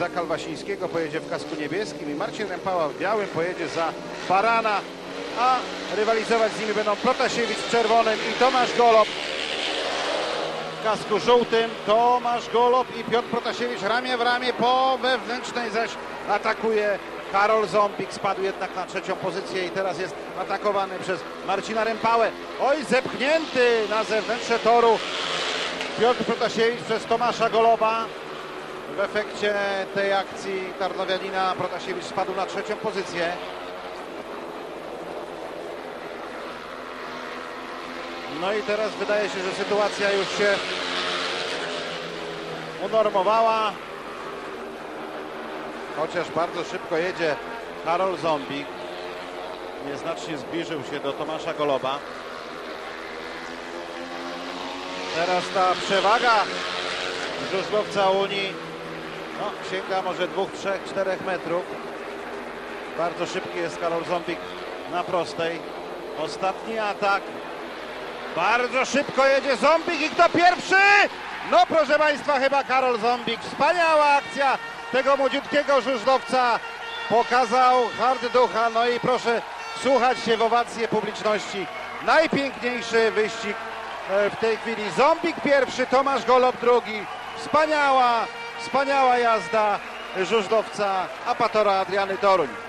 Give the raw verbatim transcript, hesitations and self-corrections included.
za Kalwasińskiego pojedzie w kasku niebieskim i Marcin Rempała w białym pojedzie za Barana, a rywalizować z nimi będą Protasiewicz w czerwonym i Tomasz Golob w kasku żółtym. Tomasz Golob i Piotr Protasiewicz ramię w ramię, po wewnętrznej zaś atakuje Karol Zombik. Spadł jednak na trzecią pozycję i teraz jest atakowany przez Marcina Rempałę. Oj, zepchnięty na zewnętrzne toru Piotr Protasiewicz przez Tomasza Goloba. W efekcie tej akcji tarnowianina Protasiewicz spadł na trzecią pozycję. No i teraz wydaje się, że sytuacja już się unormowała. Chociaż bardzo szybko jedzie Karol Zombik. Nieznacznie zbliżył się do Tomasza Goloba. Teraz ta przewaga żużlowca Unii no, sięga może dwóch, trzech, czterech metrów. Bardzo szybki jest Karol Zombik na prostej. Ostatni atak. Bardzo szybko jedzie Zombik i kto pierwszy? No proszę Państwa, chyba Karol Zombik. Wspaniała akcja tego młodziutkiego żużlowca. Pokazał hard ducha. No i proszę wsłuchać się w owację publiczności. Najpiękniejszy wyścig w tej chwili. Zombik pierwszy, Tomasz Golob drugi. Wspaniała, wspaniała jazda żużlowca Apatora Adriany Toruń.